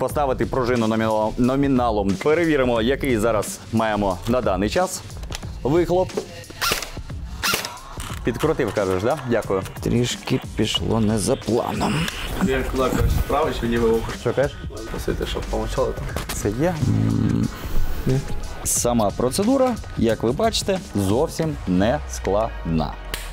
поставити пружину номіналом. Перевіримо, який зараз маємо на даний час вихлоп. Підкрутив, кажеш, так? Да? Дякую. Трішки пішло не за планом. Як куди, коротше, справа чи ліве вухо? Що кажеш? Посити, щоб помовчали там. Це є. Сама процедура, як ви бачите, зовсім не складна.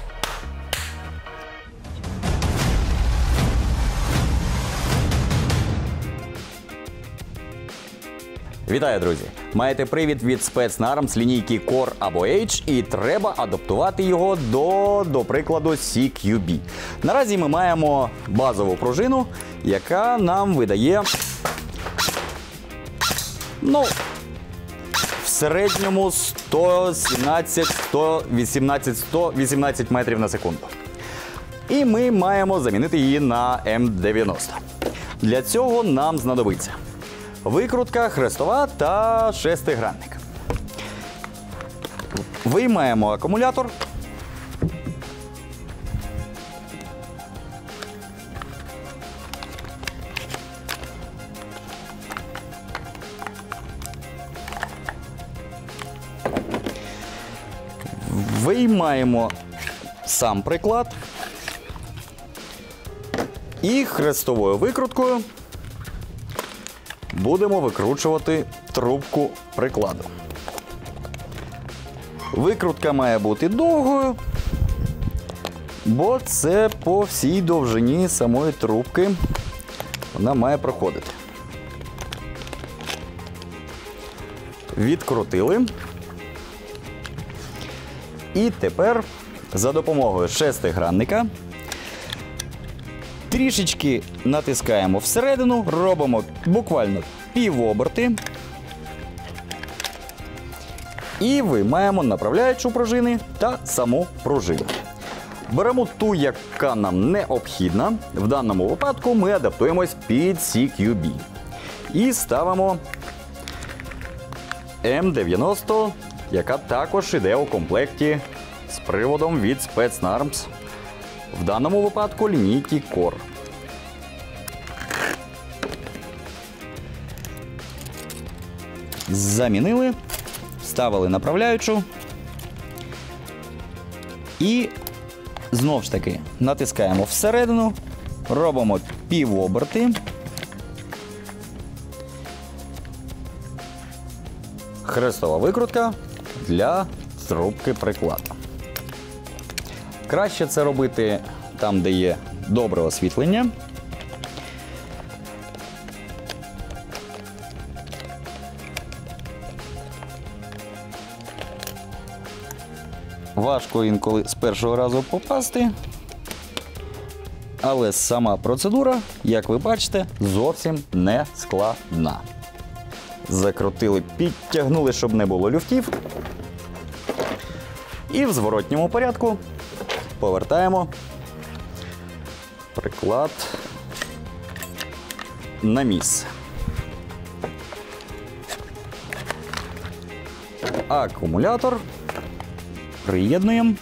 Вітаю, друзі! Маєте привід від спецнарм з лінійки Core або H і треба адаптувати його до прикладу CQB. Наразі ми маємо базову пружину, яка нам видає, в середньому 118 метрів на секунду. І ми маємо замінити її на М90. Для цього нам знадобиться викрутка, хрестова та шестигранник. Виймаємо акумулятор. Виймаємо сам приклад і хрестовою викруткою будемо викручувати трубку прикладу. Викрутка має бути довгою, бо це по всій довжині самої трубки вона має проходити. Відкрутили. І тепер за допомогою шестигранника трішечки натискаємо всередину, робимо буквально півоберти і виймаємо направляючу пружини та саму пружину. Беремо ту, яка нам необхідна. В даному випадку ми адаптуємось під CQB. І ставимо М90, яка також іде у комплекті з приводом від спецнармс. В даному випадку лінійки Core. Замінили, вставили направляючу і знову ж таки натискаємо всередину, робимо півоберти. Хрестова викрутка для трубки прикладу. Краще це робити там, де є добре освітлення. Важко інколи з першого разу попасти, але сама процедура, як ви бачите, зовсім не складна. Закрутили, підтягнули, щоб не було люфтів. І в зворотньому порядку повертаємо приклад на місце. Акумулятор приєднуємо.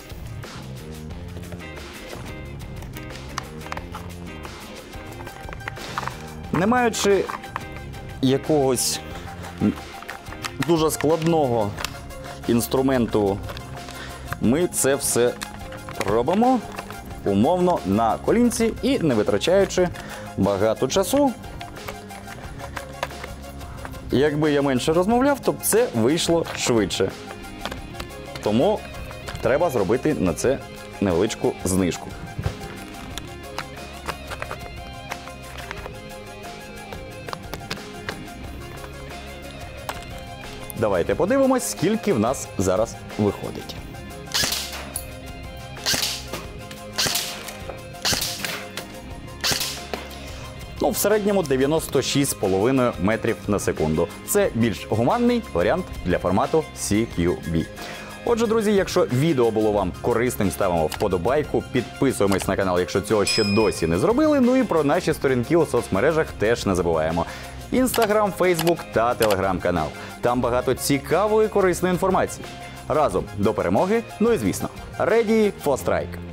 Не маючи якогось дуже складного інструменту, ми це все робимо умовно на колінці і не витрачаючи багато часу. Якби я менше розмовляв, то б це вийшло швидше. Тому треба зробити на це невеличку знижку. Давайте подивимось, скільки в нас зараз виходить. В середньому 96,5 метрів на секунду. Це більш гуманний варіант для формату CQB. Отже, друзі, якщо відео було вам корисним, ставимо вподобайку, підписуємось на канал, якщо цього ще досі не зробили. Ну і про наші сторінки у соцмережах теж не забуваємо. Інстаграм, Фейсбук та Телеграм-канал. Там багато цікавої і корисної інформації. Разом до перемоги, ну і звісно, ready for strike!